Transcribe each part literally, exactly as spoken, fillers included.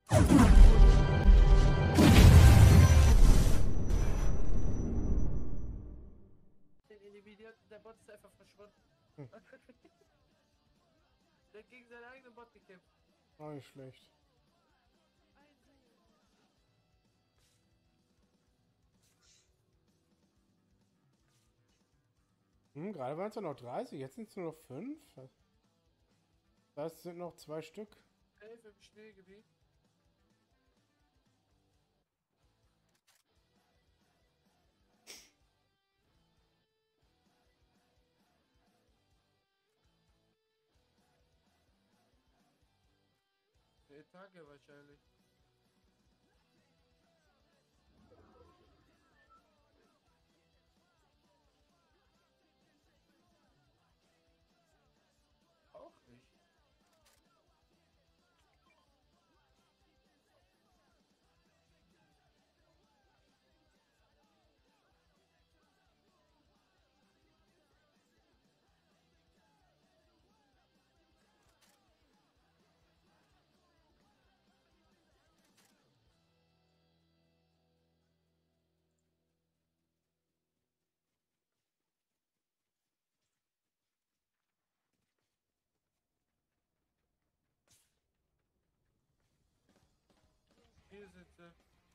Der Bot ist einfach verschwunden. Hm. Der hat gegen seinen eigenen Bot gekämpft. Auch nicht schlecht. Hm, gerade waren es ja noch dreißig, jetzt sind es nur noch fünf. Das sind noch zwei Stück. elf im Schneegebiet. Eine Etage wahrscheinlich. Auch nicht. Hier sind sie.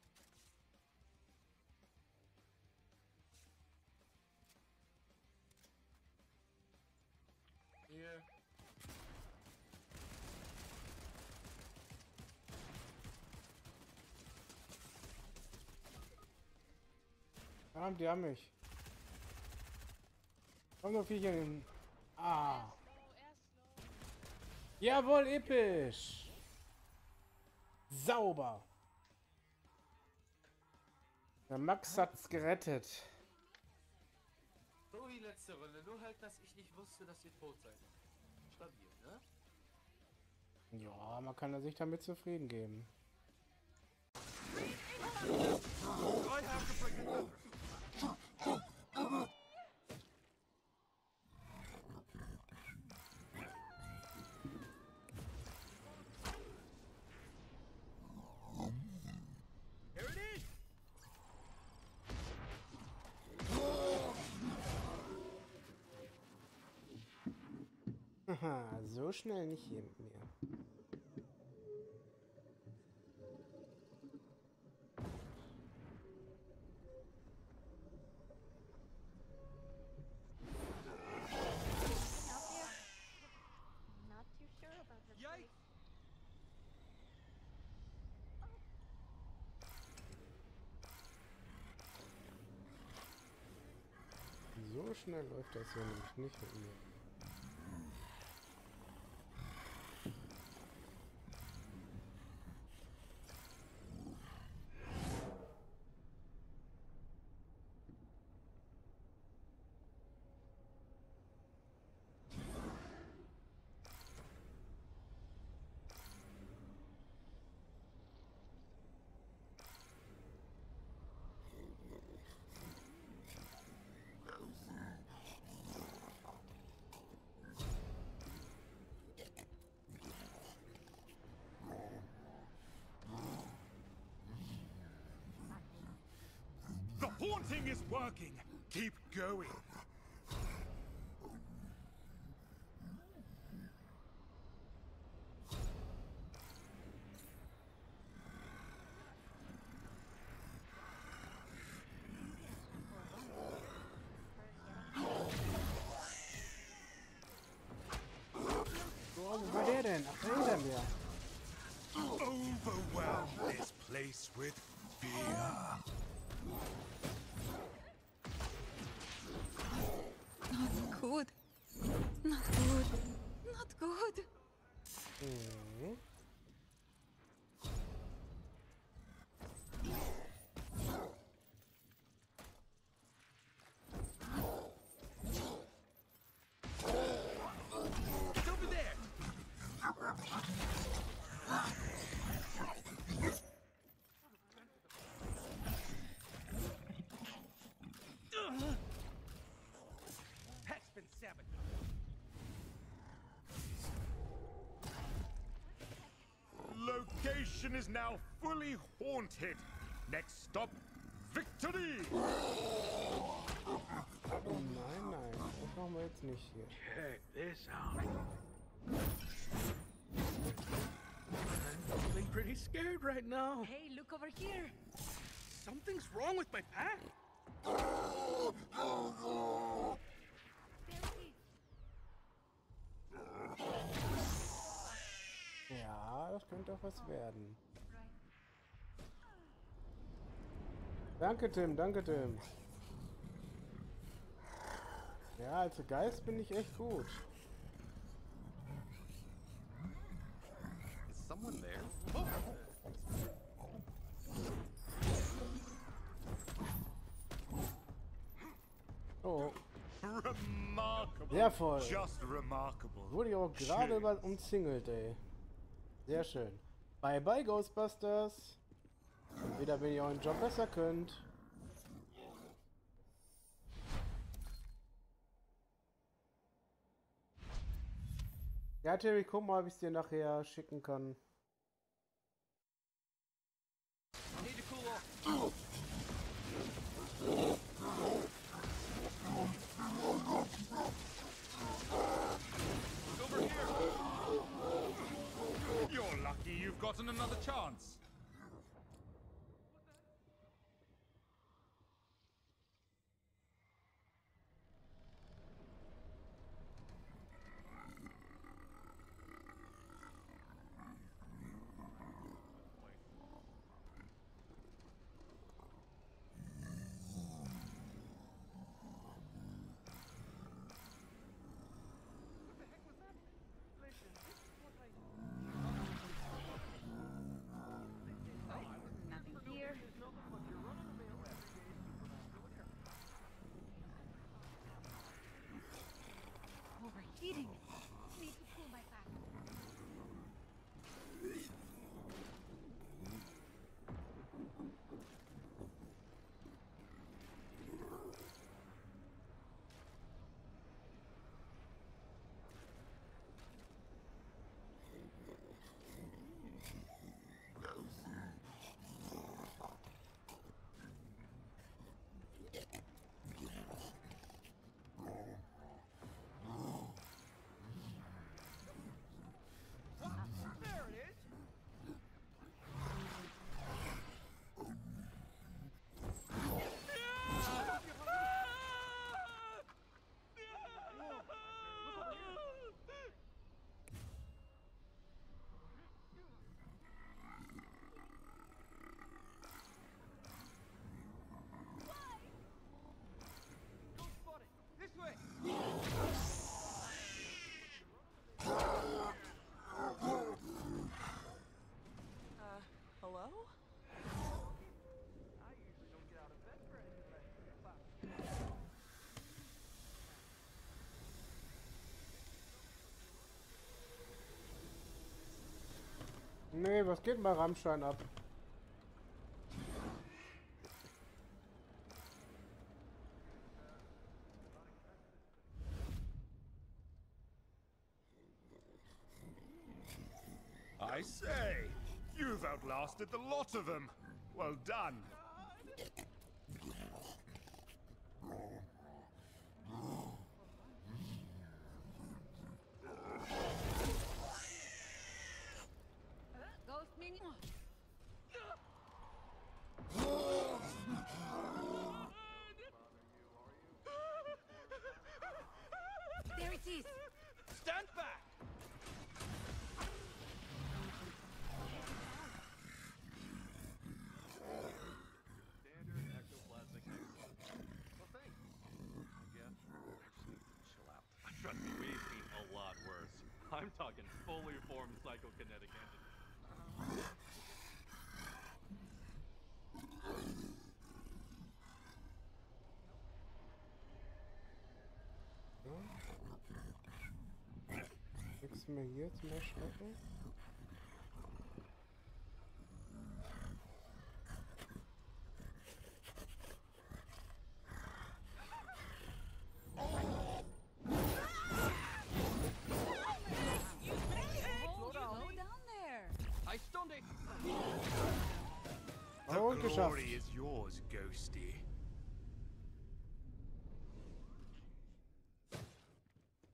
Hier. Ah, die haben mich. Komm doch Viecher hin. Ah. Jawohl, episch. Sauber. Der Max hat's gerettet. So wie letzte Runde. Nur halt, dass ich nicht wusste, dass ihr tot seid. Stabil, ne? Ja, man kann sich damit zufrieden geben. Haha, so schnell nicht hier mit mir. So schnell läuft das hier nämlich nicht mit mir. The haunting is working. Keep going. Wo war der denn? Ach, hinter mir. Overwhelm this place with fear. Not good. Not good. Not good. Mhm. It's over there. Hat's been sabotaged. station is now fully haunted. Next stop, victory! Oh nein, nein, das machen wir jetzt nicht hier. Check this out. I'm feeling pretty scared right now. Hey, look over here. Something's wrong with my pack. Ja, das könnte auch was werden. Danke, Tim, danke, Tim. Ja, als Geist bin ich echt gut. Is someone there? Oh. Oh, Remarkable. sehr voll. Just remarkable. Wurde ich auch gerade Schön. über umzingelt, ey. Sehr schön. Bye bye, Ghostbusters. Wieder wenn ihr euren Job besser könnt. Ja, Terry, guck mal, ob ich es dir nachher schicken kann. Need to cool off. Over here. You're lucky you've gotten another chance. Nothing here. Overheating. Need to cool my pack. Hello? Nee, was geht bei Rammstein ab? I say, you've outlasted the lot of them. Well done. Ghost minion. There it is. Stand back. Standard ectoplasmic exoskeleton. Well, thanks. Yeah. Chill out. Trust me, we've seen a lot worse. I'm talking fully formed psychokinetic entities. Nichts mehr hier zum Erschrecken. Slow down. Slow down there. I stunned it. geschafft. glory is yours, Ghosty.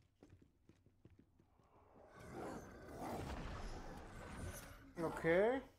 Okay.